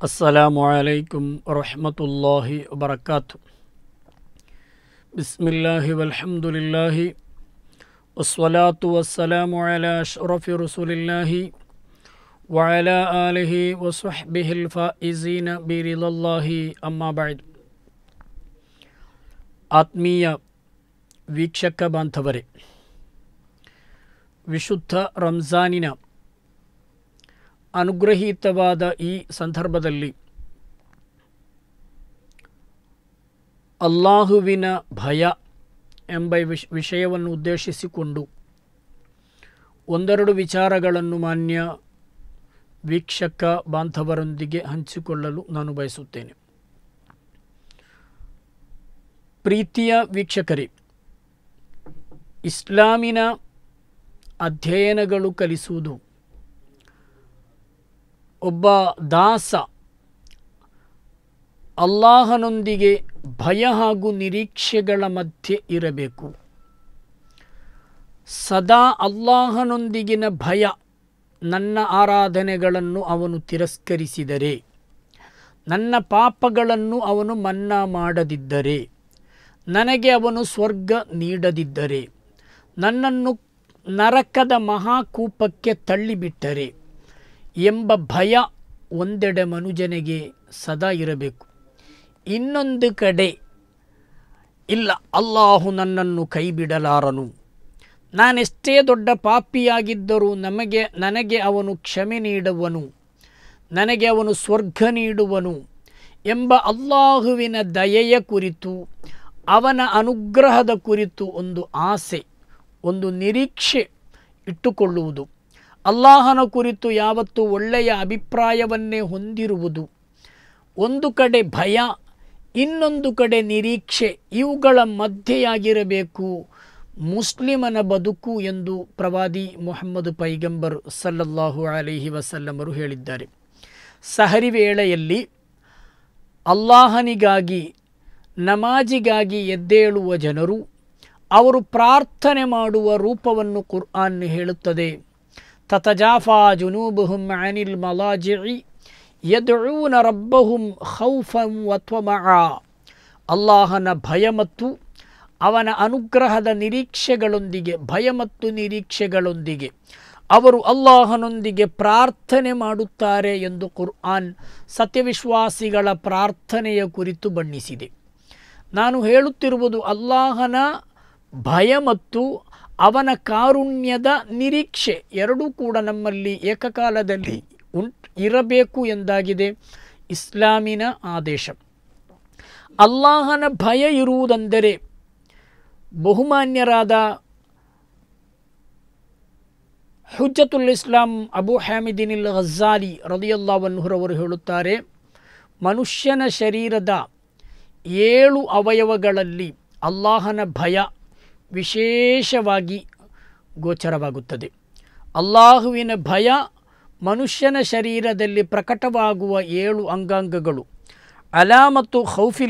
अस्सलामु अलैकुम वरहमतुल्लाहि वबरकातुहु। बिस्मिल्लाहि वल्हम्दुलिल्लाहि वस्सलातु वस्सलामु अला अशरफि रसूलिल्लाहि व अला आलिहि व सहबिहिल फाइज़ीन बिरिदल्लाहि अम्मा बअದ್। ಆತ್ಮೀಯ ವೀಕ್ಷಕ ಬಾಂಧವರೇ, ವಿಶುದ್ಧ ರಂಜಾನಿನ ಅನುಗ್ರಹೀತವಾದ ಈ ಸಂದರ್ಭದಲ್ಲಿ ಅಲ್ಲಾಹುವಿನ ಭಯ ಎಂಬ ವಿಷಯವನ್ನು ಉದ್ದೇಶಿಸಿಕೊಂಡು ಒಂದೆರಡು ವಿಚಾರಗಳನ್ನು ಮಾನ್ಯ ವೀಕ್ಷಕ ಬಾಂಧವರೊಂದಿಗೆ ಹಂಚಿಕೊಳ್ಳಲು ನಾನು ಬಯಸುತ್ತೇನೆ. ಪ್ರೀತಿಯ ವೀಕ್ಷಕರೇ, ಇಸ್ಲಾಮಿನ ಅಧ್ಯಯನಗಳು ಕಲಿಸುವುದು ಒಬ್ಬ ದಾಸ ಅಲ್ಲಾಹನೊಂದಿಗೆ ಭಯ ಹಾಗೂ ನಿರೀಕ್ಷೆಗಳ ಮಧ್ಯೆ ಇರಬೇಕು. ಸದಾ ಅಲ್ಲಾಹನೊಂದಿಗಿನ ಭಯ, ನನ್ನ ಆರಾಧನೆಗಳನ್ನು ಅವನು ತಿರಸ್ಕರಿಸಿದರೆ, ನನ್ನ ಪಾಪಗಳನ್ನು ಅವನು ಮನ್ನಾ ಮಾಡದಿದ್ದರೆ, ನನಗೆ ಅವನು ಸ್ವರ್ಗ ನೀಡದಿದ್ದರೆ, ನನ್ನನ್ನು ನರಕದ ಮಹಾಕೂಪಕ್ಕೆ ತಳ್ಳಿಬಿಟ್ಟರೆ ಎಂಬ ಭಯ ಒಂದೆಡೆ ಮನುಜನಿಗೆ ಸದಾ ಇರಬೇಕು. ಇನ್ನೊಂದು ಕಡೆ ಇಲ್ಲ, ಅಲ್ಲಾಹು ನನ್ನನ್ನು ಕೈ ಬಿಡಲಾರನು, ನಾನೆಷ್ಟೇ ದೊಡ್ಡ ಪಾಪಿಯಾಗಿದ್ದರೂ ನನಗೆ ಅವನು ಕ್ಷಮೆ ನೀಡುವನು, ನನಗೆ ಅವನು ಸ್ವರ್ಗ ನೀಡುವನು ಎಂಬ ಅಲ್ಲಾಹುವಿನ ದಯೆಯ ಕುರಿತು, ಅವನ ಅನುಗ್ರಹದ ಕುರಿತು ಒಂದು ಆಸೆ, ಒಂದು ನಿರೀಕ್ಷೆ ಇಟ್ಟುಕೊಳ್ಳುವುದು, ಅಲ್ಲಾಹನ ಕುರಿತು ಯಾವತ್ತೂ ಒಳ್ಳೆಯ ಅಭಿಪ್ರಾಯವನ್ನೇ ಹೊಂದಿರುವುದು, ಒಂದು ಕಡೆ ಭಯ, ಇನ್ನೊಂದು ಕಡೆ ನಿರೀಕ್ಷೆ, ಇವುಗಳ ಮಧ್ಯೆಯಾಗಿರಬೇಕು ಮುಸ್ಲಿಮನ ಬದುಕು ಎಂದು ಪ್ರವಾದಿ ಮುಹಮ್ಮದ್ ಪೈಗಂಬರ್ ಸಲ್ಲಲ್ಲಾಹು ಅಲೈಹಿ ವಸಲ್ಲಮರು ಹೇಳಿದ್ದಾರೆ. ಸಹರಿ ವೇಳೆಯಲ್ಲಿ ಅಲ್ಲಾಹನಿಗಾಗಿ, ನಮಾಜಿಗಾಗಿ ಎದ್ದೇಳುವ ಜನರು, ಅವರು ಪ್ರಾರ್ಥನೆ ಮಾಡುವ ರೂಪವನ್ನು ಕುರ್ಆನ್ ಹೇಳುತ್ತದೆ. ತತಜಾಫಾ ಜುನೂಬುಹುಂ ಅನಿಲ್ ಮಲಾಜಿಇ ಯದ್ಊನ ರಬ್ಬಹುಂ ಖೌಫನ್ ವ ತ್ವಮಅ. ಅಲ್ಲಾಹನ ಭಯ ಮತ್ತು ಅವನ ಅನುಗ್ರಹದ ನಿರೀಕ್ಷೆಗಳೊಂದಿಗೆ, ಭಯ ಮತ್ತು ನಿರೀಕ್ಷೆಗಳೊಂದಿಗೆ ಅವರು ಅಲ್ಲಾಹನೊಂದಿಗೆ ಪ್ರಾರ್ಥನೆ ಮಾಡುತ್ತಾರೆ ಎಂದು ಕುರ್ಆನ್ ಸತ್ಯವಿಶ್ವಾಸಿಗಳ ಪ್ರಾರ್ಥನೆಯ ಕುರಿತು ಬಣ್ಣಿಸಿದೆ. ನಾನು ಹೇಳುತ್ತಿರುವುದು ಅಲ್ಲಾಹನ ಭಯ ಮತ್ತು ಅವನ ಕಾರುಣ್ಯದ ನಿರೀಕ್ಷೆ ಎರಡೂ ಕೂಡ ನಮ್ಮಲ್ಲಿ ಏಕಕಾಲದಲ್ಲಿ ಇರಬೇಕು ಎಂದಾಗಿದೆ ಇಸ್ಲಾಮಿನ ಆದೇಶ. ಅಲ್ಲಾಹನ ಭಯ ಇರುವುದೆಂದರೆ, ಬಹುಮಾನ್ಯರಾದ ಹುಜ್ಜತುಲ್ ಇಸ್ಲಾಂ ಅಬು ಹಾಮಿದಿನ್ ಅಲ್ ಘಜ್ಜಾಲಿ ರದಿಯಲ್ಲಾಹು ಅನ್ಹುರವರು ಹೇಳುತ್ತಾರೆ, ಮನುಷ್ಯನ ಶರೀರದ 7 ಅವಯವಗಳಲ್ಲಿ ಅಲ್ಲಾಹನ ಭಯ ವಿಶೇಷವಾಗಿ ಗೋಚರವಾಗುತ್ತದೆ. ಅಲ್ಲಾಹುವಿನ ಭಯ ಮನುಷ್ಯನ ಶರೀರದಲ್ಲಿ ಪ್ರಕಟವಾಗುವ 7 ಅಂಗಾಂಗಗಳು. ಅಲಾಮತ್ತು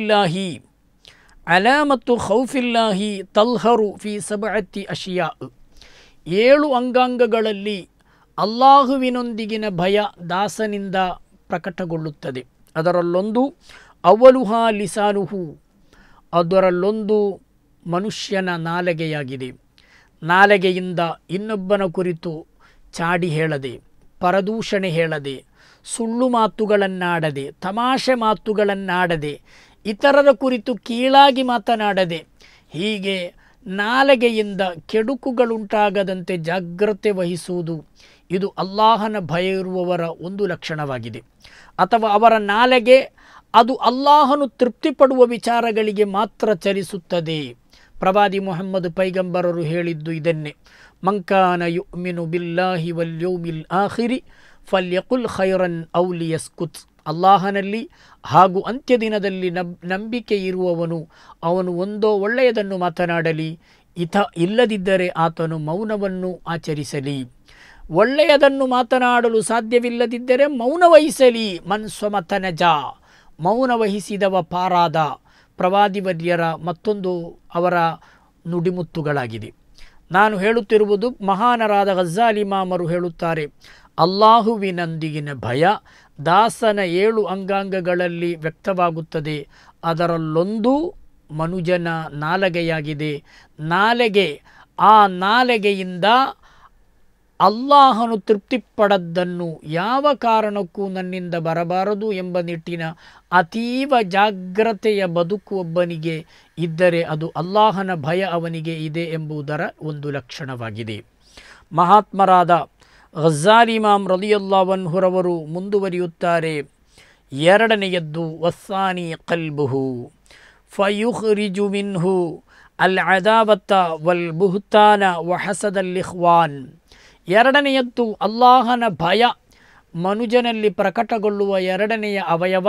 ಖೌಫಿಲ್ಲಾಹಿ ತಲ್ಹರು ಫಿ ಸಬಅತಿ ಅಶಿಯಾ. 7 ಅಂಗಾಂಗಗಳಲ್ಲಿ ಅಲ್ಲಾಹುವಿನೊಂದಿಗಿನ ಭಯ ದಾಸನಿಂದ ಪ್ರಕಟಗೊಳ್ಳುತ್ತದೆ. ಅದರಲ್ಲೊಂದು ಅವಲುಹಾ ಲಿಸಾನುಹು, ಅದರಲ್ಲೊಂದು ಮನುಷ್ಯನ ನಾಲಿಗೆಯಾಗಿದೆ. ನಾಲಿಗೆಯಿಂದ ಇನ್ನೊಬ್ಬನ ಕುರಿತು ಚಾಡಿ ಹೇಳದೆ, ಪರದೂಷಣೆ ಹೇಳದೆ, ಸುಳ್ಳು ಮಾತುಗಳನ್ನಾಡದೆ, ತಮಾಷೆ ಮಾತುಗಳನ್ನಾಡದೆ, ಇತರರ ಕುರಿತು ಕೀಳಾಗಿ ಮಾತನಾಡದೆ, ಹೀಗೆ ನಾಲಿಗೆಯಿಂದ ಕೆಡುಕುಗಳುಂಟಾಗದಂತೆ ಜಾಗ್ರತೆ ವಹಿಸುವುದು, ಇದು ಅಲ್ಲಾಹನ ಭಯ ಇರುವವರ ಒಂದು ಲಕ್ಷಣವಾಗಿದೆ. ಅಥವಾ ಅವರ ನಾಲಿಗೆ ಅದು ಅಲ್ಲಾಹನು ತೃಪ್ತಿಪಡುವ ವಿಚಾರಗಳಿಗೆ ಮಾತ್ರ ಚಲಿಸುತ್ತದೆ. ಪ್ರವಾದಿ ಮುಹಮ್ಮದ್ ಪೈಗಂಬರರು ಹೇಳಿದ್ದು ಇದನ್ನೇ, ಮಂಕಾನ ಯುಮಿನು ಬಿಲ್ಲಾಹಿ ವಲ್ ಯೌಮಿಲ್ ಆಖಿರಿ ಫಲ್ಯಕುಲ್ ಖೈರನ್ ಔ ಲಿಯಸ್ಕುತ್. ಅಲ್ಲಾಹನಲ್ಲಿ ಹಾಗೂ ಅಂತ್ಯದಿನದಲ್ಲಿ ನಂಬಿಕೆ ಇರುವವನು ಅವನು ಒಂದೋ ಒಳ್ಳೆಯದನ್ನು ಮಾತನಾಡಲಿ, ಇಲ್ಲದಿದ್ದರೆ ಆತನು ಮೌನವನ್ನು ಆಚರಿಸಲಿ. ಒಳ್ಳೆಯದನ್ನು ಮಾತನಾಡಲು ಸಾಧ್ಯವಿಲ್ಲದಿದ್ದರೆ ಮೌನ ವಹಿಸಲಿ. ಮನ್ಸ್ವಮತನಜ, ಮೌನ ವಹಿಸಿದವ ಪಾರಾದ. ಪ್ರವಾದಿವರ್ಯರ ಮತ್ತೊಂದು ಅವರ ನುಡಿಮುತ್ತುಗಳಾಗಿದೆ. ನಾನು ಹೇಳುತ್ತಿರುವುದು ಮಹಾನರಾದ ಘಜ್ಜಾಲಿ ಇಮಾಮರು ಹೇಳುತ್ತಾರೆ, ಅಲ್ಲಾಹುವಿನೊಂದಿಗಿನ ಭಯ ದಾಸನ 7 ಅಂಗಾಂಗಗಳಲ್ಲಿ ವ್ಯಕ್ತವಾಗುತ್ತದೆ. ಅದರಲ್ಲೊಂದು ಮನುಜನ ನಾಲಿಗೆಯಾಗಿದೆ. ನಾಲಿಗೆ, ಆ ನಾಲಿಗೆಯಿಂದ ಅಲ್ಲಾಹನು ತೃಪ್ತಿಪಡದ್ದನ್ನು ಯಾವ ಕಾರಣಕ್ಕೂ ನನ್ನಿಂದ ಬರಬಾರದು ಎಂಬ ನಿಟ್ಟಿನ ಅತೀವ ಜಾಗ್ರತೆಯ ಬದುಕು ಒಬ್ಬನಿಗೆ ಇದ್ದರೆ ಅದು ಅಲ್ಲಾಹನ ಭಯ ಅವನಿಗೆ ಇದೆ ಎಂಬುದರ ಒಂದು ಲಕ್ಷಣವಾಗಿದೆ. ಮಹಾತ್ಮರಾದ ಗಜ್ಜಾಲಿ ಇಮಾಮ್ ರಲಿಯಲ್ಲಾಹು ಅನ್ಹುರವರು ಮುಂದುವರಿಯುತ್ತಾರೆ, ಎರಡನೆಯದ್ದು ವಸ್ಸಾನಿ ಕಲ್ಬುಹು ಫಯುಖ್ರಿಜು ಮಿನ್ಹು ಅಲ್ ಅದಾವತ ವಲ್ ಬುಹ್ತಾನ ವಹಸದಲ್ ಇಖ್ವಾನ್. ಎರಡನೆಯದ್ದು ಅಲ್ಲಾಹನ ಭಯ ಮನುಜನಲ್ಲಿ ಪ್ರಕಟಗೊಳ್ಳುವ ಎರಡನೆಯ ಅವಯವ.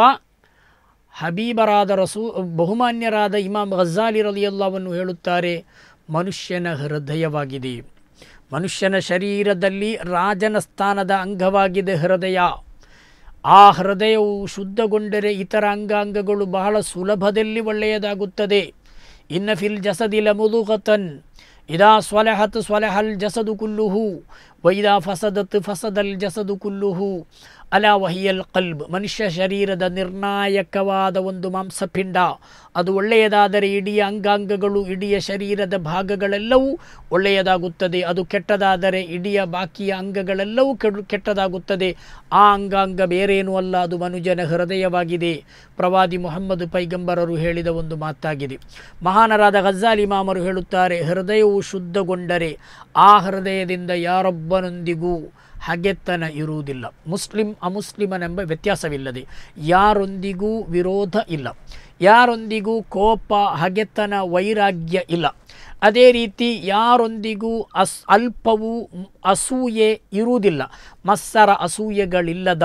ಹಬೀಬರಾದ ಬಹುಮಾನ್ಯರಾದ ಇಮಾಮ್ ಗಜ್ಜಾಲಿ ರಲಿಯಲ್ಲಾಹು ಅನ್ಹು ಹೇಳುತ್ತಾರೆ, ಮನುಷ್ಯನ ಹೃದಯವಾಗಿದೆ. ಮನುಷ್ಯನ ಶರೀರದಲ್ಲಿ ರಾಜನ ಸ್ಥಾನದ ಅಂಗವಾಗಿದೆ ಹೃದಯ. ಆ ಹೃದಯವು ಶುದ್ಧಗೊಂಡರೆ ಇತರ ಅಂಗಾಂಗಗಳು ಬಹಳ ಸುಲಭದಲ್ಲಿ ಒಳ್ಳೆಯದಾಗುತ್ತದೆ. ಇನ್ನ ಫಿಲ್ ಜಸದಿ ಲಮುದುಗತನ್ ಇದಾ ಸ್ವಲಹತ್ ಸ್ವಲಹಲ್ ಜಸದು ಕುಲ್ಲುಹು ವೈದಾ ಫಸದತ್ ಫಸದಲ್ ಜಸದು ಕುಲ್ಲುಹು ಅಲಾ ವಹಿಯಲ್ ಕಲ್ಬ್. ಮನುಷ್ಯ ಶರೀರದ ನಿರ್ಣಾಯಕವಾದ ಒಂದು ಮಾಂಸಪಿಂಡ. ಅದು ಒಳ್ಳೆಯದಾದರೆ ಇಡೀ ಅಂಗಾಂಗಗಳು, ಇಡೀ ಶರೀರದ ಭಾಗಗಳೆಲ್ಲವೂ ಒಳ್ಳೆಯದಾಗುತ್ತದೆ. ಅದು ಕೆಟ್ಟದಾದರೆ ಇಡೀ ಬಾಕಿಯ ಅಂಗಗಳೆಲ್ಲವೂ ಕೆಟ್ಟದಾಗುತ್ತದೆ. ಆ ಅಂಗಾಂಗ ಬೇರೇನೂ ಅಲ್ಲ, ಅದು ಮನುಜನ ಹೃದಯವಾಗಿದೆ. ಪ್ರವಾದಿ ಮುಹಮ್ಮದ್ ಪೈಗಂಬರರು ಹೇಳಿದ ಒಂದು ಮಾತಾಗಿದೆ. ಮಹಾನರಾದ ಗಜ್ಜಾಲಿ ಇಮಾಮರು ಹೇಳುತ್ತಾರೆ, ಹೃದಯವು ಶುದ್ಧಗೊಂಡರೆ ಆ ಹೃದಯದಿಂದ ಯಾರೊಬ್ಬನೊಂದಿಗೂ ಹಗೆತನ ಇರುವುದಿಲ್ಲ. ಮುಸ್ಲಿಂ ಅಮುಸ್ಲಿಮನೆಂಬ ವ್ಯತ್ಯಾಸವಿಲ್ಲದೆ ಯಾರೊಂದಿಗೂ ವಿರೋಧ ಇಲ್ಲ, ಯಾರೊಂದಿಗೂ ಕೋಪ, ಹಗೆತನ, ವೈರಾಗ್ಯ ಇಲ್ಲ. ಅದೇ ರೀತಿ ಯಾರೊಂದಿಗೂ ಅಲ್ಪವೂ ಅಸೂಯೆ ಇರುವುದಿಲ್ಲ. ಮತ್ಸರ ಅಸೂಯೆಗಳಿಲ್ಲದ,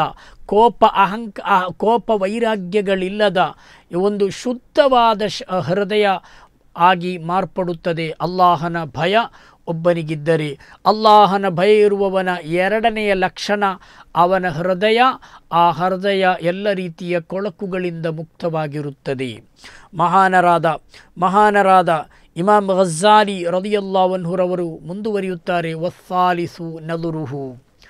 ಕೋಪ ವೈರಾಗ್ಯಗಳಿಲ್ಲದ ಒಂದು ಶುದ್ಧವಾದ ಹೃದಯ ಆಗಿ ಮಾರ್ಪಡುತ್ತದೆ ಅಲ್ಲಾಹನ ಭಯ ಒಬ್ಬನಿಗಿದ್ದರೆ. ಅಲ್ಲಾಹನ ಭಯ ಇರುವವನ ಎರಡನೆಯ ಲಕ್ಷಣ ಅವನ ಹೃದಯ. ಆ ಹೃದಯ ಎಲ್ಲ ರೀತಿಯ ಕೊಳಕುಗಳಿಂದ ಮುಕ್ತವಾಗಿರುತ್ತದೆ. ಮಹಾನರಾದ ಇಮಾಮ್ ಗಜ್ಜಾಲಿ ರಲಿಯಲ್ಲಾಹು ಅನ್ಹುರವರು ಮುಂದುವರಿಯುತ್ತಾರೆ, ವಸ್ಸಾಲಿಸು ನದುರುಹು.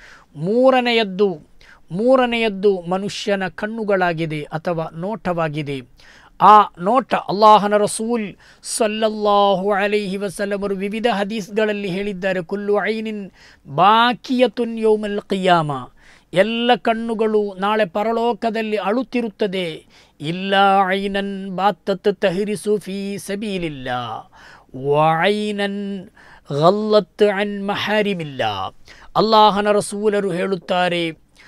ಮೂರನೆಯದ್ದು ಮನುಷ್ಯನ ಕಣ್ಣುಗಳಾಗಿದೆ ಅಥವಾ ನೋಟವಾಗಿದೆ. ಆ ನೋಟ ಅಲ್ಲಾಹನ ರಸೂಲ್ ಸಲ್ಲಲ್ಲಾಹು ಅಲೈಹಿ ವಸಲ್ಲಮರು ವಿವಿಧ ಹದೀಸ್ಗಳಲ್ಲಿ ಹೇಳಿದ್ದಾರೆ, ಕುಲ್ಲು ಐನಿನ್ ಬಾಕಿಯತುನ್ ಯೌಮಲ್ ಕಿಯಾಮ. ಎಲ್ಲ ಕಣ್ಣುಗಳು ನಾಳೆ ಪರಲೋಕದಲ್ಲಿ ಅಳುತ್ತಿರುತ್ತದೆ. ಇಲ್ಲ ಐನನ್ ಬಾತತ್ ತಹರಿಸು ಫೀ ಸಬೀಲಿಲ್ಲಾ ವ ಐನನ್ ಗಲ್ಲತ್ ಅನ್ ಮಹಾರಿಮಿಲ್ಲಾ. ಅಲ್ಲಾಹನ ರಸೂಲರು ಹೇಳುತ್ತಾರೆ,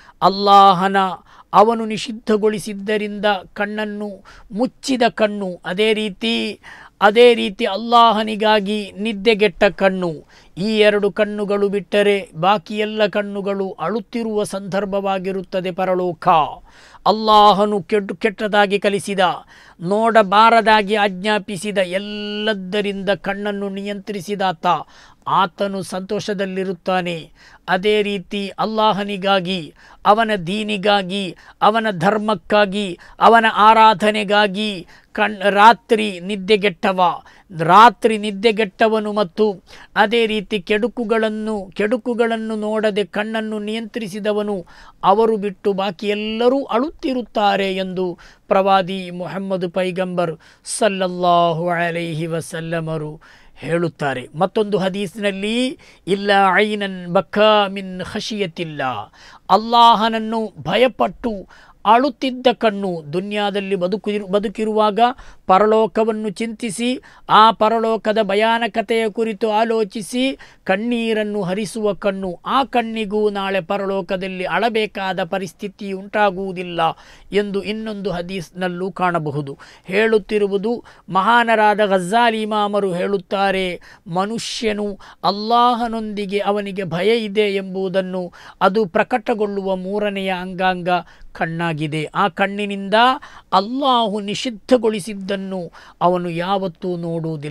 ಅವನು ನಿಷಿದ್ಧಗೊಳಿಸಿದ್ದರಿಂದ ಕಣ್ಣನ್ನು ಮುಚ್ಚಿದ ಕಣ್ಣು, ಅದೇ ರೀತಿ ಅಲ್ಲಾಹನಿಗಾಗಿ ನಿದ್ದೆಗೆಟ್ಟ ಕಣ್ಣು. ಈ 2 ಕಣ್ಣುಗಳು ಬಿಟ್ಟರೆ ಬಾಕಿ ಎಲ್ಲ ಕಣ್ಣುಗಳು ಅಳುತ್ತಿರುವ ಸಂದರ್ಭವಾಗಿರುತ್ತದೆ ಪರಲೋಕ. ಅಲ್ಲಾಹನು ಕೆಟ್ಟದಾಗಿ ಕಲಿಸಿದ, ನೋಡಬಾರದಾಗಿ ಆಜ್ಞಾಪಿಸಿದ ಎಲ್ಲದರಿಂದ ಕಣ್ಣನ್ನು ನಿಯಂತ್ರಿಸಿದಾತ ಆತನು ಸಂತೋಷದಲ್ಲಿರುತ್ತಾನೆ. ಅದೇ ರೀತಿ ಅಲ್ಲಾಹನಿಗಾಗಿ, ಅವನ ದೀನಿಗಾಗಿ, ಅವನ ಧರ್ಮಕ್ಕಾಗಿ, ಅವನ ಆರಾಧನೆಗಾಗಿ ರಾತ್ರಿ ನಿದ್ದೆಗೆಟ್ಟವನು ಮತ್ತು ಅದೇ ರೀತಿ ಕೆಡುಕುಗಳನ್ನು ನೋಡದೆ ಕಣ್ಣನ್ನು ನಿಯಂತ್ರಿಸಿದವನು, ಅವರು ಬಿಟ್ಟು ಬಾಕಿ ಎಲ್ಲರೂ ಅಳುತ್ತಿರುತ್ತಾರೆ ಎಂದು ಪ್ರವಾದಿ ಮುಹಮ್ಮದ್ ಪೈಗಂಬರ್ ಸಲ್ಲಲ್ಲಾಹು ಅಲೈಹಿ ವಸಲ್ಲಮರು ಹೇಳುತ್ತಾರೆ. ಮತ್ತೊಂದು ಹದೀಸ್ನಲ್ಲಿ, ಇಲ್ಲ ಐನನ್ ಬಕಾ ಮಿನ್ ಖಶಿಯತಿಲ್ಲ. ಅಲ್ಲಾಹನನ್ನು ಭಯಪಟ್ಟು ಅಳುತ್ತಿದ್ದ ಕಣ್ಣು. ದುನಿಯಾದಲ್ಲಿ ಬದುಕಿರುವಾಗ ಪರಲೋಕವನ್ನು ಚಿಂತಿಸಿ, ಆ ಪರಲೋಕದ ಭಯಾನಕತೆಯ ಕುರಿತು ಆಲೋಚಿಸಿ ಕಣ್ಣೀರನ್ನು ಹರಿಸುವ ಕಣ್ಣು. ಆ ಕಣ್ಣಿಗೂ ನಾಳೆ ಪರಲೋಕದಲ್ಲಿ ಅಳಬೇಕಾದ ಪರಿಸ್ಥಿತಿ ಉಂಟಾಗುವುದಿಲ್ಲ ಎಂದು ಇನ್ನೊಂದು ಹದೀಸ್ನಲ್ಲೂ ಕಾಣಬಹುದು. ಹೇಳುತ್ತಿರುವುದು ಮಹಾನರಾದ ಗಜ್ಜಾಲಿ ಇಮಾಮರು ಹೇಳುತ್ತಾರೆ, ಮನುಷ್ಯನು ಅಲ್ಲಾಹನೊಂದಿಗೆ ಅವನಿಗೆ ಭಯ ಇದೆ ಎಂಬುದನ್ನು ಅದು ಪ್ರಕಟಗೊಳ್ಳುವ ಮೂರನೆಯ ಅಂಗಾಂಗ ಕಣ್ಣಾಗಿದೆ. ಆ ಕಣ್ಣಿನಿಂದ ಅಲ್ಲಾಹು ನಿಷಿದ್ಧಗೊಳಿಸಿದ್ದನ್ನು ಅವನು ಯಾವತ್ತೂ ನೋಡುವುದಿಲ್ಲ.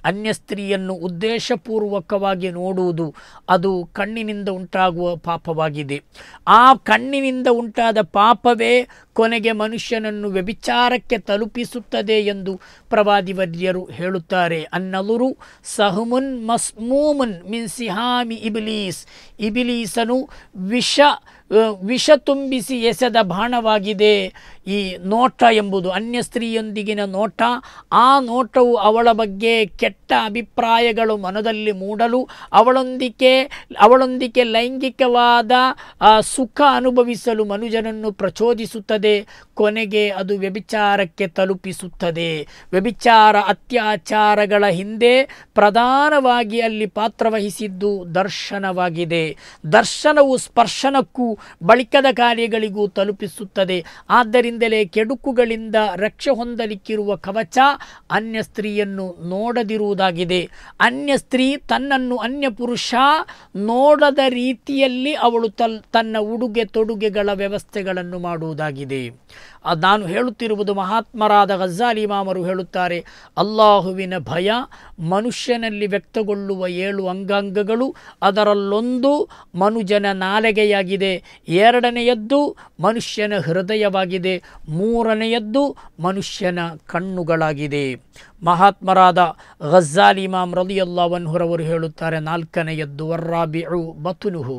ಅನ್ಯ ಸ್ತ್ರೀಯನ್ನು ಉದ್ದೇಶಪೂರ್ವಕವಾಗಿ ನೋಡುವುದು ಅದು ಕಣ್ಣಿನಿಂದ ಉಂಟಾಗುವ ಪಾಪವಾಗಿದೆ. ಆ ಕಣ್ಣಿನಿಂದ ಉಂಟಾದ ಪಾಪವೇ ಕೊನೆಗೆ ಮನುಷ್ಯನನ್ನು ವ್ಯಭಿಚಾರಕ್ಕೆ ತಲುಪಿಸುತ್ತದೆ ಎಂದು ಪ್ರವಾದಿವರ್ಯರು ಹೇಳುತ್ತಾರೆ. ಅನ್ನಲುರು ಸಹಮುನ್ ಮಸ್ಮೂಮುನ್ ಮಿನ್ ಸಿಹಾಮಿ ಇಬ್ಲೀಸ್, ಇಬಿಲೀಸನು ವಿಷ ತುಂಬಿಸಿ ಎಸೆದ ಬಾಣವಾಗಿದೆ ಈ ನೋಟ ಎಂಬುದು. ಅನ್ಯ ಸ್ತ್ರೀಯೊಂದಿಗಿನ ನೋಟ, ಆ ನೋಟವು ಅವಳ ಬಗ್ಗೆ ಕೆಟ್ಟ ಅಭಿಪ್ರಾಯಗಳು ಮನದಲ್ಲಿ ಮೂಡಲು, ಅವಳೊಂದಿಗೆ ಲೈಂಗಿಕವಾದ ಸುಖ ಅನುಭವಿಸಲು ಮನುಜನನ್ನು ಪ್ರಚೋದಿಸುತ್ತದೆ. ಕೊನೆಗೆ ಅದು ವ್ಯಭಿಚಾರಕ್ಕೆ ತಲುಪಿಸುತ್ತದೆ. ವ್ಯಭಿಚಾರ ಅತ್ಯಾಚಾರಗಳ ಹಿಂದೆ ಪ್ರಧಾನವಾಗಿ ಅಲ್ಲಿ ಪಾತ್ರವಹಿಸಿದ್ದು ದರ್ಶನವಾಗಿದೆ. ದರ್ಶನವು ಸ್ಪರ್ಶನಕ್ಕೂ ಬಳಿಕದ ಕಾರ್ಯಗಳಿಗೂ ತಲುಪಿಸುತ್ತದೆ. ಆದ್ದರಿಂದಲೇ ಕೆಡುಕುಗಳಿಂದ ರಕ್ಷೆ ಹೊಂದಲಿಕ್ಕಿರುವ ಕವಚ ಅನ್ಯ ಸ್ತ್ರೀಯನ್ನು ನೋಡದಿರುವುದಾಗಿದೆ. ಅನ್ಯ ಸ್ತ್ರೀ ತನ್ನನ್ನು ಅನ್ಯ ಪುರುಷ ನೋಡದ ರೀತಿಯಲ್ಲಿ ಅವಳು ತನ್ನ ಉಡುಗೆ ತೊಡುಗೆಗಳ ವ್ಯವಸ್ಥೆಗಳನ್ನು ಮಾಡುವುದಾಗಿದೆ. ನಾನು ಹೇಳುತ್ತಿರುವುದು ಮಹಾತ್ಮರಾದ ಗಜ್ಜಾಲಿ ಇಮಾಮರು ಹೇಳುತ್ತಾರೆ, ಅಲ್ಲಾಹುವಿನ ಭಯ ಮನುಷ್ಯನಲ್ಲಿ ವ್ಯಕ್ತಗೊಳ್ಳುವ 7 ಅಂಗಾಂಗಗಳು. ಅದರಲ್ಲೊಂದು ಮನುಜನ ನಾಲಿಗೆಯಾಗಿದೆ, 2ನೆಯದ್ದು ಮನುಷ್ಯನ ಹೃದಯವಾಗಿದೆ, 3ನೆಯದ್ದು ಮನುಷ್ಯನ ಕಣ್ಣುಗಳಾಗಿದೆ. ಮಹಾತ್ಮರಾದ ಗಜ್ಜಾಲಿ ಇಮಾಮ್ ರಲಿಯಲ್ಲಾಹು ಅನ್ಹುರವರು ಹೇಳುತ್ತಾರೆ, 4ನೆಯದ್ದು ವರ್ರಾಬಿഉ ಬತುನುಹು,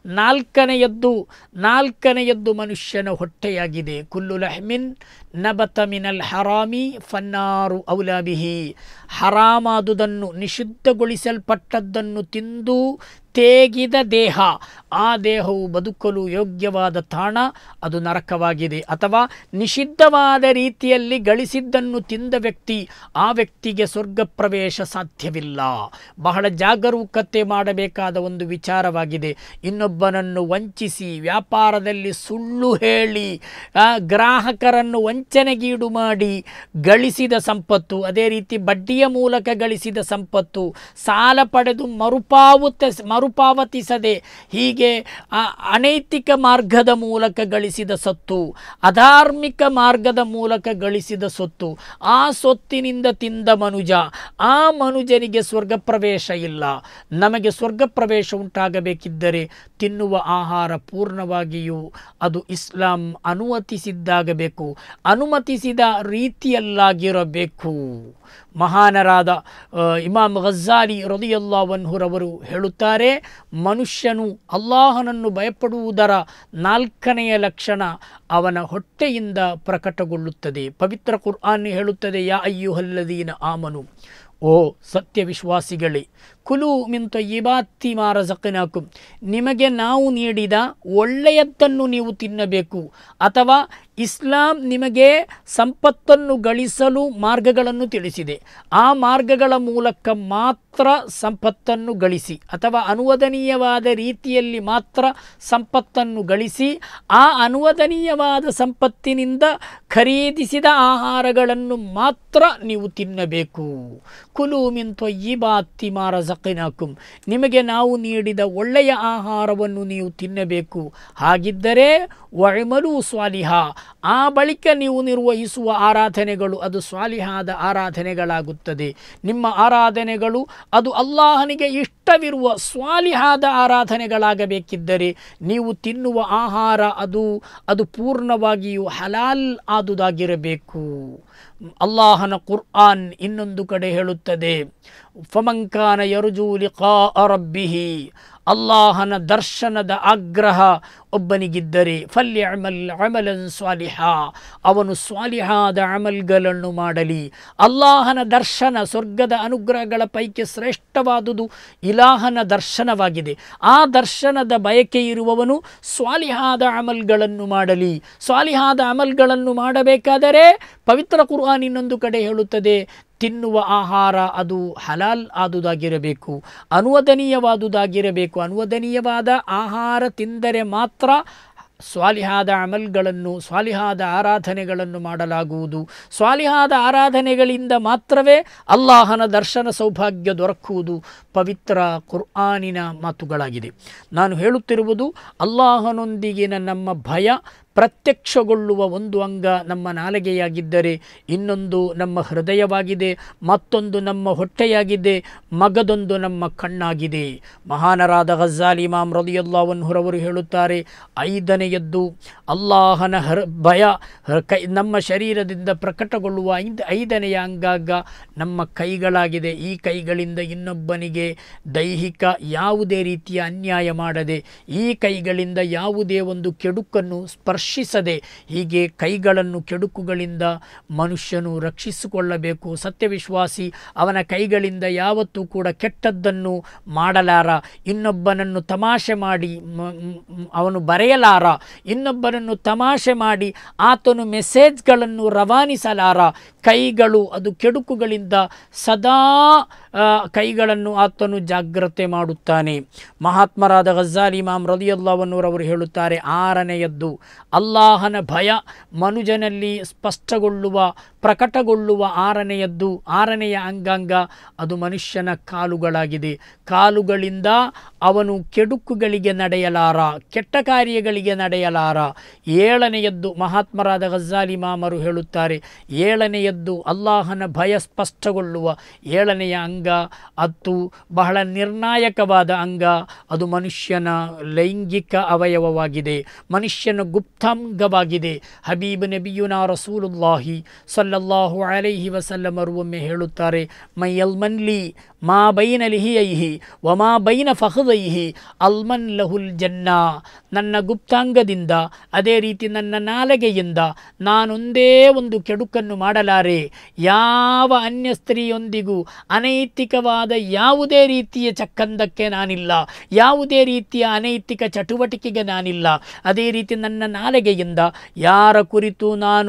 4ನೆಯದ್ದು ಮನುಷ್ಯನ ಹೊಟ್ಟೆಯಾಗಿದೆ. ಕುಲ್ಲು ಲಹ್ಮಿನ್ ನಬತ ಮಿನಲ್ ಹರಾಮಿ ಫನ್ನಾರು ಔಲಾ ಬಿಹಿ, ಹರಾಮಾದುದನ್ನು ನಿಷಿದ್ಧಗೊಳಿಸಲ್ಪಟ್ಟದ್ದನ್ನು ತಿಂದು ತೇಗಿದ ದೇಹ, ಆ ದೇಹವು ಬದುಕಲು ಯೋಗ್ಯವಾದ ತಾಣ, ಅದು ನರಕವಾಗಿದೆ. ಅಥವಾ ನಿಷಿದ್ಧವಾದ ರೀತಿಯಲ್ಲಿ ಗಳಿಸಿದ್ದನ್ನು ತಿಂದ ವ್ಯಕ್ತಿ, ಆ ವ್ಯಕ್ತಿಗೆ ಸ್ವರ್ಗ ಪ್ರವೇಶ ಸಾಧ್ಯವಿಲ್ಲ. ಬಹಳ ಜಾಗರೂಕತೆ ಮಾಡಬೇಕಾದ ಒಂದು ವಿಚಾರವಾಗಿದೆ. ಇನ್ನೊಬ್ಬನನ್ನು ವಂಚಿಸಿ, ವ್ಯಾಪಾರದಲ್ಲಿ ಸುಳ್ಳು ಹೇಳಿ, ಗ್ರಾಹಕರನ್ನು ವಂಚನೆಗೀಡು ಮಾಡಿ ಗಳಿಸಿದ ಸಂಪತ್ತು, ಅದೇ ರೀತಿ ಬಡ್ಡಿಯ ಮೂಲಕ ಗಳಿಸಿದ ಸಂಪತ್ತು, ಸಾಲ ಪಡೆದು ಮರುಪಾವತಿಸದೆ ಹೀಗೆ ಅನೈತಿಕ ಮಾರ್ಗದ ಮೂಲಕ ಗಳಿಸಿದ ಸೊತ್ತು, ಅಧಾರ್ಮಿಕ ಮಾರ್ಗದ ಮೂಲಕ ಗಳಿಸಿದ ಸೊತ್ತು, ಆ ಸೊತ್ತಿನಿಂದ ತಿಂದ ಮನುಜ, ಆ ಮನುಜನಿಗೆ ಸ್ವರ್ಗ ಪ್ರವೇಶ ಇಲ್ಲ. ನಮಗೆ ಸ್ವರ್ಗ ಪ್ರವೇಶ ಉಂಟಾಗಬೇಕಿದ್ದರೆ ತಿನ್ನುವ ಆಹಾರ ಪೂರ್ಣವಾಗಿಯೂ ಅದು ಇಸ್ಲಾಂ ಅನುಮತಿಸಿದ್ದಾಗಬೇಕು, ಅನುಮತಿಸಿದ ರೀತಿಯಲ್ಲಾಗಿರಬೇಕು. ಮಹಾನರಾದ ಇಮಾಮ್ ಗಜ್ಜಾಲಿ ರಲಿಯಲ್ಲಾಹು ಅನ್ಹುರವರು ಹೇಳುತ್ತಾರೆ, ಮನುಷ್ಯನು ಅಲ್ಲಾಹನನ್ನು ಭಯಪಡುವುದರ 4ನೆಯ ಲಕ್ಷಣ ಅವನ ಹೊಟ್ಟೆಯಿಂದ ಪ್ರಕಟಗೊಳ್ಳುತ್ತದೆ. ಪವಿತ್ರ ಕುರ್ಆನ್ ಹೇಳುತ್ತದೆ, ಯಾ ಅಯ್ಯುಹಲ್ಲದೀನ ಆಮನು, ಓ ಸತ್ಯವಿಶ್ವಾಸಿಗಳೇ, ಕುಲು ಮಿನ್ ತಯ್ಯಿಬಾತಿ ಮಾ ರಜಕ್ನಾಕುಂ, ನಿಮಗೆ ನಾವು ನೀಡಿದ ಒಳ್ಳೆಯದನ್ನು ನೀವು ತಿನ್ನಬೇಕು. ಅಥವಾ ಇಸ್ಲಾಂ ನಿಮಗೆ ಸಂಪತ್ತನ್ನು ಗಳಿಸಲು ಮಾರ್ಗಗಳನ್ನು ತಿಳಿಸಿದೆ, ಆ ಮಾರ್ಗಗಳ ಮೂಲಕ ಮಾತ್ರ ಸಂಪತ್ತನ್ನು ಗಳಿಸಿ, ಅಥವಾ ಅನುವದನೀಯವಾದ ರೀತಿಯಲ್ಲಿ ಮಾತ್ರ ಸಂಪತ್ತನ್ನು ಗಳಿಸಿ, ಆ ಅನುವದನೀಯವಾದ ಸಂಪತ್ತಿನಿಂದ ಖರೀದಿಸಿದ ಆಹಾರಗಳನ್ನು ಮಾತ್ರ ನೀವು ತಿನ್ನಬೇಕು. ಕುಲು ಮಿನ್ ತಯ್ಯಿಬಾತಿ ಮಾ ರಜಕ್ನಾಕುಂ, ನಿಮಗೆ ನಾವು ನೀಡಿದ ಒಳ್ಳೆಯ ಆಹಾರವನ್ನು ನೀವು ತಿನ್ನಬೇಕು. ಹಾಗಿದ್ದರೆ ವಅಮಲು ಸ್ವಾಲಿಹಾ, ಆ ಬಳಿಕ ನೀವು ನಿರ್ವಹಿಸುವ ಆರಾಧನೆಗಳು ಅದು ಸ್ವಾಲಿಹಾದ ಆರಾಧನೆಗಳಾಗುತ್ತದೆ. ನಿಮ್ಮ ಆರಾಧನೆಗಳು ಅದು ಅಲ್ಲಾಹನಿಗೆ ಇಷ್ಟವಿರುವ ಸ್ವಾಲಿಹಾದ ಆರಾಧನೆಗಳಾಗಬೇಕಿದ್ದರೆ ನೀವು ತಿನ್ನುವ ಆಹಾರ ಅದು ಪೂರ್ಣವಾಗಿಯೂ ಹಲಾಲ್ ಆದುದಾಗಿರಬೇಕು. ಅಲ್ಲಾಹನ ಕುರ್ಆನ್ ಇನ್ನೊಂದು ಕಡೆ ಹೇಳುತ್ತದೆ, ಫಮನ್ ಕಾನ ಯರ್ಜೂ ಲಿಖಾಅ ರಬ್ಬಿಹಿ, ಅಲ್ಲಾಹನ ದರ್ಶನದ ಆಗ್ರಹ ಒಬ್ಬನಿಗಿದ್ದರೆ ಫಲ್ಯಅಮಲ್ ಅಮಲನ್ ಸ್ವಾಲಿಹಾ, ಅವನು ಸ್ವಾಲಿಹಾದ ಅಮಲ್ಗಳನ್ನು ಮಾಡಲಿ. ಅಲ್ಲಾಹನ ದರ್ಶನ, ಸ್ವರ್ಗದ ಅನುಗ್ರಹಗಳ ಪೈಕಿ ಶ್ರೇಷ್ಠವಾದುದು ಇಲಾಹನ ದರ್ಶನವಾಗಿದೆ. ಆ ದರ್ಶನದ ಬಯಕೆ ಇರುವವನು ಸ್ವಾಲಿಹಾದ ಅಮಲ್ಗಳನ್ನು ಮಾಡಲಿ. ಸ್ವಾಲಿಹಾದ ಅಮಲ್ಗಳನ್ನು ಮಾಡಬೇಕಾದರೆ ಪವಿತ್ರ ಕುರ್ಆನ್ ಇನ್ನೊಂದು ಕಡೆ ಹೇಳುತ್ತದೆ, ತಿನ್ನುವ ಆಹಾರ ಅದು ಹಲಾಲ್ ಆದುದಾಗಿರಬೇಕು, ಅನುವದನೀಯವಾದುದಾಗಿರಬೇಕು. ಅನುವದನೀಯವಾದ ಆಹಾರ ತಿಂದರೆ ಮಾತ್ರ ಸ್ವಾಲಿಹಾದ ಅಮಲ್ಗಳನ್ನು, ಸ್ವಾಲಿಹಾದ ಆರಾಧನೆಗಳನ್ನು ಮಾಡಲಾಗುವುದು. ಸ್ವಾಲಿಹಾದ ಆರಾಧನೆಗಳಿಂದ ಮಾತ್ರವೇ ಅಲ್ಲಾಹನ ದರ್ಶನ ಸೌಭಾಗ್ಯ ದೊರಕುವುದು ಪವಿತ್ರ ಕುರ್ಆನಿನ ಮಾತುಗಳಾಗಿದೆ. ನಾನು ಹೇಳುತ್ತಿರುವುದು ಅಲ್ಲಾಹನೊಂದಿಗಿನ ನಮ್ಮ ಭಯ ಪ್ರತ್ಯಕ್ಷಗೊಳ್ಳುವ ಒಂದು ಅಂಗ ನಮ್ಮ ನಾಲಿಗೆಯಾಗಿದ್ದರೆ ಇನ್ನೊಂದು ನಮ್ಮ ಹೃದಯವಾಗಿದೆ, ಮತ್ತೊಂದು ನಮ್ಮ ಹೊಟ್ಟೆಯಾಗಿದೆ, ಮಗದೊಂದು ನಮ್ಮ ಕಣ್ಣಾಗಿದೆ. ಮಹಾನರಾದ ಗಜ್ಜಾಲಿ ಇಮಾಮ್ ರಲಿಯಲ್ಲಾಹು ಅನ್ಹುರವರು ಹೇಳುತ್ತಾರೆ, ಐದನೆಯದ್ದು ಅಲ್ಲಾಹನ ಭಯ ನಮ್ಮ ಶರೀರದಿಂದ ಪ್ರಕಟಗೊಳ್ಳುವ ಐದನೆಯ ಅಂಗಾಗ ನಮ್ಮ ಕೈಗಳಾಗಿದೆ. ಈ ಕೈಗಳಿಂದ ಇನ್ನೊಬ್ಬನಿಗೆ ದೈಹಿಕ ಯಾವುದೇ ರೀತಿಯ ಅನ್ಯಾಯ ಮಾಡದೆ, ಈ ಕೈಗಳಿಂದ ಯಾವುದೇ ಒಂದು ಕೆಡುಕನ್ನು ಸ್ಪರ್ಶಿಸದೆ, ಹೀಗೆ ಕೈಗಳನ್ನು ಕೆಡುಕುಗಳಿಂದ ಮನುಷ್ಯನು ರಕ್ಷಿಸಿಕೊಳ್ಳಬೇಕು. ಸತ್ಯವಿಶ್ವಾಸಿ ಅವನ ಕೈಗಳಿಂದ ಯಾವತ್ತೂ ಕೂಡ ಕೆಟ್ಟದ್ದನ್ನು ಮಾಡಲಾರ, ಇನ್ನೊಬ್ಬನನ್ನು ತಮಾಷೆ ಮಾಡಿ ಅವನು ಬರೆಯಲಾರ, ಇನ್ನೊಬ್ಬನನ್ನು ತಮಾಷೆ ಮಾಡಿ ಆತನು ಮೆಸೇಜ್ಗಳನ್ನು ರವಾನಿಸಲಾರ. ಕೈಗಳು ಅದು ಕೆಡುಕುಗಳಿಂದ ಸದಾ ಕೈಗಳನ್ನು ಆತನು ಜಾಗ್ರತೆ ಮಾಡುತ್ತಾನೆ. ಮಹಾತ್ಮರಾದ ಗಜ್ಜಾಲಿ ಇಮಾಮ್ ರಲಿಯಲ್ಲಾಹು ಅನ್ಹುರವರು ಹೇಳುತ್ತಾರೆ, ಆರನೆಯದ್ದು ಅಲ್ಲಾಹನ ಭಯ ಮನುಜನಲ್ಲಿ ಸ್ಪಷ್ಟಗೊಳ್ಳುವ ಪ್ರಕಟಗೊಳ್ಳುವ ಆರನೆಯ ಅಂಗಾಂಗ ಅದು ಮನುಷ್ಯನ ಕಾಲುಗಳಾಗಿದೆ. ಕಾಲುಗಳಿಂದ ಅವನು ಕೆಡುಕುಗಳಿಗೆ ನಡೆಯಲಾರ, ಕೆಟ್ಟ ಕಾರ್ಯಗಳಿಗೆ ನಡೆಯಲಾರ. ಏಳನೆಯದ್ದು ಮಹಾತ್ಮರಾದ ಗಜ್ಜಾಲಿ ಇಮಾಮರು ಹೇಳುತ್ತಾರೆ, ಏಳನೆಯದ್ದು ಅಲ್ಲಾಹನ ಭಯ ಸ್ಪಷ್ಟಗೊಳ್ಳುವ ಏಳನೆಯ ಅಂಗ ಅದು ಬಹಳ ನಿರ್ಣಾಯಕವಾದ ಅಂಗ. ಅದು ಮನುಷ್ಯನ ಲೈಂಗಿಕ ಅವಯವವಾಗಿದೆ, ಮನುಷ್ಯನ ಗುಪ್ತಾಂಗವಾಗಿದೆ. ಹಬೀಬ್ ನಬಿಯುನಾ ರಸೂಲುಲ್ಲಾಹಿ ಸಲ್ಲಲ್ಲಾಹು ಅಲೈಹಿ ವಸಲ್ಲಮರು ಒಮ್ಮೆ ಹೇಳುತ್ತಾರೆ, ಮೈಯಲ್ಮನ್ಲಿ ಮಾ ಬೈನ ಲಿಹಿಯೈಹಿ ವ ಮಾ ಬೈನ ಫಖದೈಹಿ ಅಲ್ಮನ್ ಲಹುಲ್ ಜನ್ನಾ. ನನ್ನ ಗುಪ್ತಾಂಗದಿಂದ ಅದೇ ರೀತಿ ನನ್ನ ನಾಲಿಗೆಯಿಂದ ನಾನೊಂದೇ ಒಂದು ಕೆಡುಕನ್ನು ಮಾಡಲಾರೆ. ಯಾವ ಅನ್ಯ ಸ್ತ್ರೀಯೊಂದಿಗೂ ಅನೈತಿಕವಾದ ಯಾವುದೇ ರೀತಿಯ ಚಕ್ಕಂದಕ್ಕೆ ನಾನಿಲ್ಲ, ಯಾವುದೇ ರೀತಿಯ ಅನೈತಿಕ ಚಟುವಟಿಕೆಗೆ ನಾನಿಲ್ಲ. ಅದೇ ರೀತಿ ನನ್ನ ನಾಲಿಗೆಯಿಂದ ಯಾರ ಕುರಿತು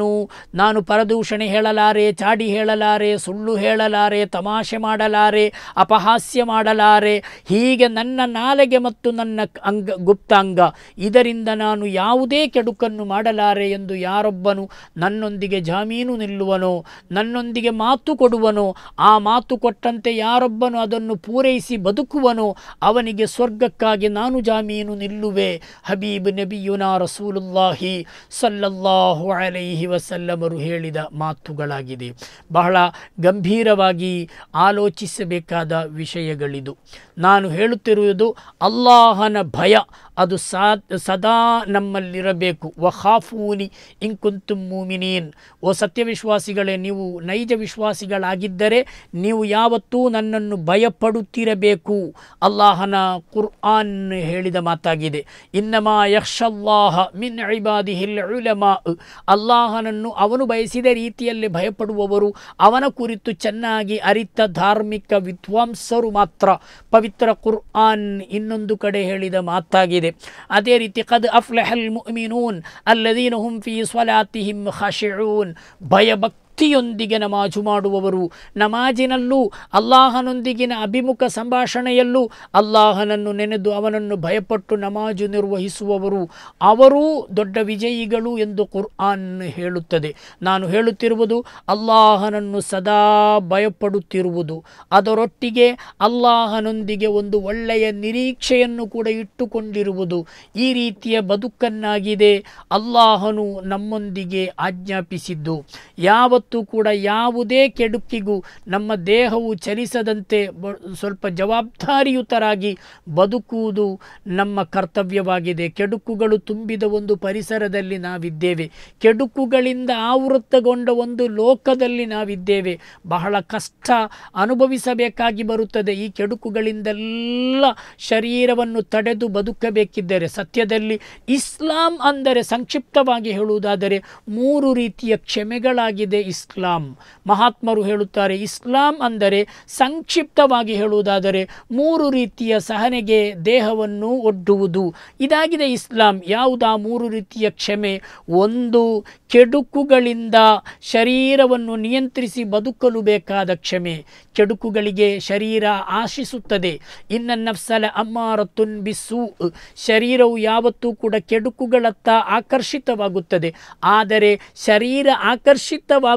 ನಾನು ಪರದೂಷಣೆ ಹೇಳಲಾರೆ, ಚಾಡಿ ಹೇಳಲಾರೆ, ಸುಳ್ಳು ಹೇಳಲಾರೆ, ತಮಾಷೆ ಮಾಡಲಾರೆ, ಅಪಹಾಸ್ಯ ಮಾಡಲಾರೆ. ಹೀಗೆ ನನ್ನ ನಾಲಿಗೆ ಮತ್ತು ನನ್ನ ಗುಪ್ತಾಂಗ ಇದರಿಂದ ನಾನು ಯಾವುದೇ ಕೆಡುಕನ್ನು ಮಾಡಲಾರೆ ಎಂದು ಯಾರೊಬ್ಬನು ನನ್ನೊಂದಿಗೆ ಜಾಮೀನು ನಿಲ್ಲುವನೋ, ನನ್ನೊಂದಿಗೆ ಮಾತು ಕೊಡುವನೋ, ಆ ಮಾತು ಕೊಟ್ಟಂತೆ ಯಾರೊಬ್ಬನು ಅದನ್ನು ಪೂರೈಸಿ ಬದುಕುವನೋ ಅವನಿಗೆ ಸ್ವರ್ಗಕ್ಕಾಗಿ ನಾನು ಜಾಮೀನು ನಿಲ್ಲುವೆ. ಹಬೀಬ್ ನಬಿಯುನಾ ರಸೂಲುಲ್ಲಾಹಿ ಸಲ್ಲಲ್ಲಾಹು ಅಲೈಹಿ ವಸಲ್ಲಮರು ಹೇಳಿದ ಮಾತುಗಳಾಗಿದೆ. ಬಹಳ ಗಂಭೀರವಾಗಿ ಆಲೋಚಿಸಬೇಕಾದ ವಿಷಯಗಳಿದು. ನಾನು ಹೇಳುತ್ತಿರುವುದು ಅಲ್ಲಾಹನ ಭಯ ಅದು ಸದಾ ನಮ್ಮಲ್ಲಿರಬೇಕು. ವಖಾಫೂನಿ ಇನ್ ಕುಂತುಂ ಮುಮಿನೀನ್. ಓ ಸತ್ಯವಿಶ್ವಾಸಿಗಳೇ, ನೀವು ನೈಜ ವಿಶ್ವಾಸಿಗಳಾಗಿದ್ದರೆ ನೀವು ಯಾವತ್ತೂ ನನ್ನನ್ನು ಭಯಪಡುತ್ತಿರಬೇಕು. ಅಲ್ಲಾಹನ ಕುರ್ಆನ್ ಹೇಳಿದ ಮಾತಾಗಿದೆ, ಇನ್ನಮಾ ಯಖ್ಷಲ್ಲಾಹ ಮಿನ್ ಇಬಾದಿಹಿಲ್ ಉಲಮಾ. ಅಲ್ಲಾಹನನ್ನು ಅವನು ಬಯಸಿದ ರೀತಿಯಲ್ಲಿ ಭಯಪಡುವವರು, ಅವನ ಕುರಿತು ಚೆನ್ನಾಗಿ ಅರಿತ ಧಾರ್ಮಿಕ ವಿದ್ವಾಂಸರು ಮಾತ್ರ. ಪವಿತ್ರ ಕುರ್ಆನ್ ಇನ್ನೊಂದು ಕಡೆ ಹೇಳಿದ ಮಾತಾಗಿದೆ. ಅದೇ ರೀತಿ ಕದ್ ಅಫ್ಲಹಲ್ ಮುಅ್ಮಿನೂನ್ ಅಲ್ಲದೀನ ಹುಂ ಫೀ ಸ್ವಲಾತಿಹಿಂ ಖಾಶಿಊನ್. ಭಯಭಕ್ತಿಯೊಂದಿಗೆ ನಮಾಜು ಮಾಡುವವರು, ನಮಾಜಿನಲ್ಲೂ ಅಲ್ಲಾಹನೊಂದಿಗಿನ ಅಭಿಮುಖ ಸಂಭಾಷಣೆಯಲ್ಲೂ ಅಲ್ಲಾಹನನ್ನು ನೆನೆದು ಅವನನ್ನು ಭಯಪಟ್ಟು ನಮಾಜು ನಿರ್ವಹಿಸುವವರು, ಅವರೂ ದೊಡ್ಡ ವಿಜಯಿಗಳು ಎಂದು ಕುರ್ಆನ್ ಹೇಳುತ್ತದೆ. ನಾನು ಹೇಳುತ್ತಿರುವುದು ಅಲ್ಲಾಹನನ್ನು ಸದಾ ಭಯಪಡುತ್ತಿರುವುದು, ಅದರೊಟ್ಟಿಗೆ ಅಲ್ಲಾಹನೊಂದಿಗೆ ಒಂದು ಒಳ್ಳೆಯ ನಿರೀಕ್ಷೆಯನ್ನು ಕೂಡ ಇಟ್ಟುಕೊಂಡಿರುವುದು. ಈ ರೀತಿಯ ಬದುಕನ್ನಾಗಿದೆ ಅಲ್ಲಾಹನು ನಮ್ಮೊಂದಿಗೆ ಆಜ್ಞಾಪಿಸಿದ್ದು. ಯಾವತ್ತೂ ಕೂಡ ಯಾವುದೇ ಕೆಡುಕಿಗೂ ನಮ್ಮ ದೇಹವು ಚಲಿಸದಂತೆ ಸ್ವಲ್ಪ ಜವಾಬ್ದಾರಿಯುತರಾಗಿ ಬದುಕುವುದು ನಮ್ಮ ಕರ್ತವ್ಯವಾಗಿದೆ. ಕೆಡುಕುಗಳು ತುಂಬಿದ ಒಂದು ಪರಿಸರದಲ್ಲಿ ನಾವಿದ್ದೇವೆ, ಕೆಡುಕುಗಳಿಂದ ಆವೃತ್ತಗೊಂಡ ಒಂದು ಲೋಕದಲ್ಲಿ ನಾವಿದ್ದೇವೆ. ಬಹಳ ಕಷ್ಟ ಅನುಭವಿಸಬೇಕಾಗಿ ಬರುತ್ತದೆ. ಈ ಕೆಡುಕುಗಳಿಂದೆಲ್ಲ ಶರೀರವನ್ನು ತಡೆದು ಬದುಕಬೇಕಿದ್ದರೆ ಸತ್ಯದಲ್ಲಿ ಇಸ್ಲಾಂ ಅಂದರೆ ಸಂಕ್ಷಿಪ್ತವಾಗಿ ಹೇಳುವುದಾದರೆ 3 ರೀತಿಯ ಕ್ಷಮೆಗಳಾಗಿದೆ ಇಸ್ಲಾಂ. ಮಹಾತ್ಮರು ಹೇಳುತ್ತಾರೆ, ಇಸ್ಲಾಂ ಅಂದರೆ ಸಂಕ್ಷಿಪ್ತವಾಗಿ ಹೇಳುವುದಾದರೆ 3 ರೀತಿಯ ಸಹನೆಗೆ ದೇಹವನ್ನು ಒಡ್ಡುವುದು. ಇದಾಗಿದೆ ಇಸ್ಲಾಂ. ಯಾವುದಾ 3 ರೀತಿಯ ಕ್ಷಮೆ? ಒಂದು, ಕೆಡುಕುಗಳಿಂದ ಶರೀರವನ್ನು ನಿಯಂತ್ರಿಸಿ ಬದುಕಲು ಬೇಕಾದ ಕ್ಷಮೆ. ಕೆಡುಕುಗಳಿಗೆ ಶರೀರ ಆಶಿಸುತ್ತದೆ. ಇನ್ನ ನಫ್ಸಲ ಅಮ್ಮಾರತುನ್ ಬಿಸ್ಸೂ. ಶರೀರವು ಯಾವತ್ತೂ ಕೂಡ ಕೆಡುಕುಗಳತ್ತ ಆಕರ್ಷಿತವಾಗುತ್ತದೆ. ಆದರೆ ಶರೀರ ಆಕರ್ಷಿತವಾಗುವ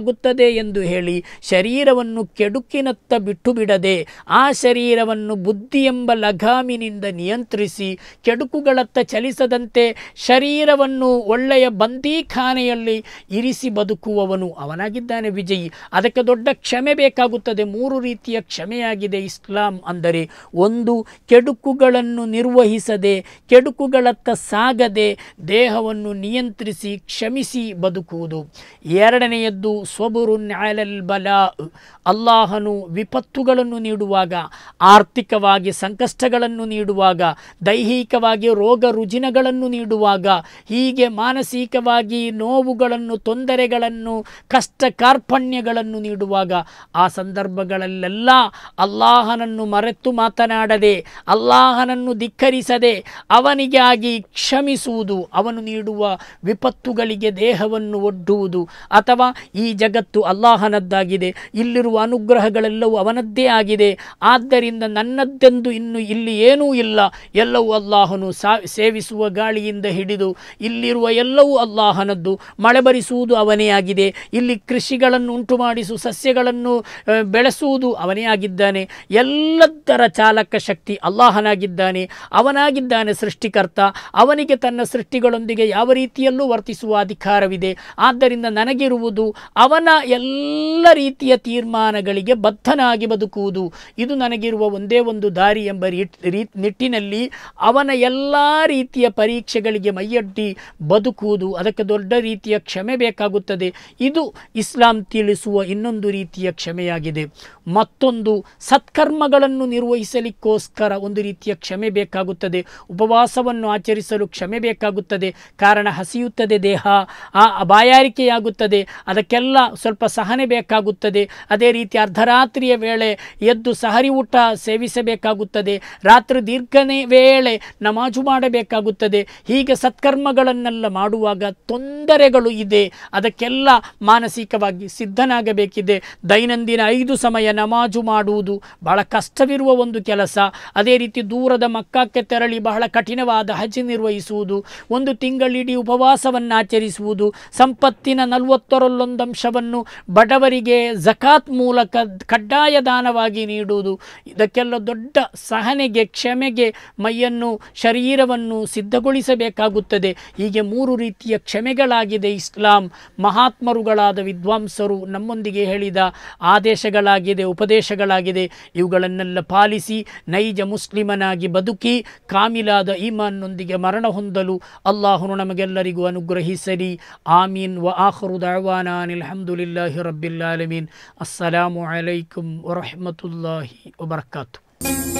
ಬೇಕಾಗುತ್ತದೆ ಎಂದು ಹೇಳಿ ಶರೀರವನ್ನು ಕೆಡುಕಿನತ್ತ ಬಿಟ್ಟು ಬಿಡದೆ ಆ ಶರೀರವನ್ನು ಬುದ್ಧಿ ಎಂಬ ಲಗಾಮಿನಿಂದ ನಿಯಂತ್ರಿಸಿ ಕೆಡುಕುಗಳತ್ತ ಚಲಿಸದಂತೆ ಶರೀರವನ್ನು ಒಳ್ಳೆಯ ಬಂದೀಖಾನೆಯಲ್ಲಿ ಇರಿಸಿ ಬದುಕುವವನು ಅವನಾಗಿದ್ದಾನೆ ವಿಜಯಿ. ಅದಕ್ಕೆ ದೊಡ್ಡ ಕ್ಷಮೆ ಬೇಕಾಗುತ್ತದೆ. 3 ರೀತಿಯ ಕ್ಷಮೆಯಾಗಿದೆ ಇಸ್ಲಾಂ ಅಂದರೆ. ಒಂದು, ಕೆಡುಕುಗಳನ್ನು ನಿರ್ವಹಿಸದೆ ಕೆಡುಕುಗಳತ್ತ ಸಾಗದೆ ದೇಹವನ್ನು ನಿಯಂತ್ರಿಸಿ ಕ್ಷಮಿಸಿ ಬದುಕುವುದು. ಎರಡನೆಯದ್ದು ಸ್ವಬುರುನ್ ಅಲಲ್ ಬಲಾ, ಅಲ್ಲಾಹನು ವಿಪತ್ತುಗಳನ್ನು ನೀಡುವಾಗ, ಆರ್ಥಿಕವಾಗಿ ಸಂಕಷ್ಟಗಳನ್ನು ನೀಡುವಾಗ, ದೈಹಿಕವಾಗಿ ರೋಗ ರುಜಿನಗಳನ್ನು ನೀಡುವಾಗ, ಹೀಗೆ ಮಾನಸಿಕವಾಗಿ ನೋವುಗಳನ್ನು, ತೊಂದರೆಗಳನ್ನು, ಕಷ್ಟ ಕಾರ್ಪಣ್ಯಗಳನ್ನು ನೀಡುವಾಗ ಆ ಸಂದರ್ಭಗಳಲ್ಲೆಲ್ಲ ಅಲ್ಲಾಹನನ್ನು ಮರೆತು ಮಾತನಾಡದೆ, ಅಲ್ಲಾಹನನ್ನು ಧಿಕ್ಕರಿಸದೆ ಅವನಿಗಾಗಿ ಕ್ಷಮಿಸುವುದು, ಅವನು ನೀಡುವ ವಿಪತ್ತುಗಳಿಗೆ ದೇಹವನ್ನು ಒಡ್ಡುವುದು. ಅಥವಾ ಈ ಜಗತ್ತು ಅಲ್ಲಾಹನದ್ದಾಗಿದೆ, ಇಲ್ಲಿರುವ ಅನುಗ್ರಹಗಳೆಲ್ಲವೂ ಅವನದ್ದೇ ಆಗಿದೆ, ಆದ್ದರಿಂದ ನನ್ನದ್ದೆಂದು ಇನ್ನು ಇಲ್ಲಿ ಏನೂ ಇಲ್ಲ, ಎಲ್ಲವೂ ಅಲ್ಲಾಹನು ಸೇವಿಸುವ ಗಾಳಿಯಿಂದ ಹಿಡಿದು ಇಲ್ಲಿರುವ ಎಲ್ಲವೂ ಅಲ್ಲಾಹನದ್ದು, ಮಳೆ ಬರಿಸುವುದು ಅವನೇ ಆಗಿದೆ, ಇಲ್ಲಿ ಕೃಷಿಗಳನ್ನು ಉಂಟು ಮಾಡಿಸು ಸಸ್ಯಗಳನ್ನು ಬೆಳೆಸುವುದು ಅವನೇ ಆಗಿದ್ದಾನೆ, ಎಲ್ಲದರ ಚಾಲಕ ಶಕ್ತಿ ಅಲ್ಲಾಹನಾಗಿದ್ದಾನೆ, ಅವನಾಗಿದ್ದಾನೆ ಸೃಷ್ಟಿಕರ್ತ, ಅವನಿಗೆ ತನ್ನ ಸೃಷ್ಟಿಗಳೊಂದಿಗೆ ಯಾವ ರೀತಿಯಲ್ಲೂ ವರ್ತಿಸುವ ಅಧಿಕಾರವಿದೆ. ಆದ್ದರಿಂದ ನನಗಿರುವುದು ಅವನ ಎಲ್ಲ ರೀತಿಯ ತೀರ್ಮಾನಗಳಿಗೆ ಬದ್ಧನಾಗಿ ಬದುಕುವುದು, ಇದು ನನಗಿರುವ ಒಂದೇ ಒಂದು ದಾರಿ ಎಂಬ ನಿಟ್ಟಿನಲ್ಲಿ ಅವನ ಎಲ್ಲ ರೀತಿಯ ಪರೀಕ್ಷೆಗಳಿಗೆ ಮೈಯೊಡ್ಡಿ ಬದುಕುವುದು. ಅದಕ್ಕೆ ದೊಡ್ಡ ರೀತಿಯ ಕ್ಷಮೆ ಬೇಕಾಗುತ್ತದೆ. ಇದು ಇಸ್ಲಾಂ ತಿಳಿಸುವ ಇನ್ನೊಂದು ರೀತಿಯ ಕ್ಷಮೆಯಾಗಿದೆ. ಮತ್ತೊಂದು, ಸತ್ಕರ್ಮಗಳನ್ನು ನಿರ್ವಹಿಸಲಿಕ್ಕೋಸ್ಕರ ಒಂದು ರೀತಿಯ ಕ್ಷಮೆ ಬೇಕಾಗುತ್ತದೆ. ಉಪವಾಸವನ್ನು ಆಚರಿಸಲು ಕ್ಷಮೆ ಬೇಕಾಗುತ್ತದೆ, ಕಾರಣ ಹಸಿಯುತ್ತದೆ ದೇಹ, ಬಾಯಾರಿಕೆಯಾಗುತ್ತದೆ, ಅದಕ್ಕೆಲ್ಲ ಸ್ವಲ್ಪ ಸಹನೆ ಬೇಕಾಗುತ್ತದೆ. ಅದೇ ರೀತಿ ಅರ್ಧರಾತ್ರಿಯ ವೇಳೆ ಎದ್ದು ಸಹರಿ ಊಟ ಸೇವಿಸಬೇಕಾಗುತ್ತದೆ, ರಾತ್ರಿ ದೀರ್ಘನೇ ವೇಳೆ ನಮಾಜು ಮಾಡಬೇಕಾಗುತ್ತದೆ. ಹೀಗೆ ಸತ್ಕರ್ಮಗಳನ್ನೆಲ್ಲ ಮಾಡುವಾಗ ತೊಂದರೆಗಳು ಇದೆ, ಅದಕ್ಕೆಲ್ಲ ಮಾನಸಿಕವಾಗಿ ಸಿದ್ಧನಾಗಬೇಕಿದೆ. ದೈನಂದಿನ 5 ಸಮಯ ನಮಾಜು ಮಾಡುವುದು ಬಹಳ ಕಷ್ಟವಿರುವ ಒಂದು ಕೆಲಸ. ಅದೇ ರೀತಿ ದೂರದ ಮಕ್ಕಕ್ಕೆ ತೆರಳಿ ಬಹಳ ಕಠಿಣವಾದ ಹಜ್ ನಿರ್ವಹಿಸುವುದು, 1 ತಿಂಗಳಿಡೀ ಉಪವಾಸವನ್ನು ಆಚರಿಸುವುದು, ಸಂಪತ್ತಿನ 40ರಲ್ಲೊಂದು ಅಂಶವನ್ನು ಬಡವರಿಗೆ ಜಕಾತ್ ಮೂಲಕ ಕಡ್ಡಾಯ ದಾನವಾಗಿ ನೀಡುವುದು, ಇದಕ್ಕೆಲ್ಲ ದೊಡ್ಡ ಸಹನೆಗೆ, ಕ್ಷಮೆಗೆ ಮೈಯನ್ನು, ಶರೀರವನ್ನು ಸಿದ್ಧಗೊಳಿಸಬೇಕಾಗುತ್ತದೆ. ಹೀಗೆ 3 ರೀತಿಯ ಕ್ಷಮೆಗಳಾಗಿದೆ ಇಸ್ಲಾಂ. ಮಹಾತ್ಮರುಗಳಾದ ವಿದ್ವಾಂಸರು ನಮ್ಮೊಂದಿಗೆ ಹೇಳಿದ ಆದೇಶಗಳಾಗಿದೆ, ಉಪದೇಶಗಳಾಗಿದೆ. ಇವುಗಳನ್ನೆಲ್ಲ ಪಾಲಿಸಿ ನೈಜ ಮುಸ್ಲಿಮನಾಗಿ ಬದುಕಿ ಕಾಮಿಲಾದ ಈಮಾನ್ನೊಂದಿಗೆ ಮರಣ ಹೊಂದಲು ಅಲ್ಲಾಹನು ನಮಗೆಲ್ಲರಿಗೂ ಅನುಗ್ರಹಿಸಲಿ. ಆಮೀನ್. ವ ಆಖಿರು ದಅವಾನಾ ಅಲ್ಹಮ್ದುಲಿಲ್ಲಾಹಿ ರಬ್ಬಿಲ್ ಆಲಮೀನ್. ಅಸ್ಸಲಾಮು ಅಲೈಕುಂ ವರಹ್ಮತುಲ್ಲಾಹಿ ವಬರಕಾತು.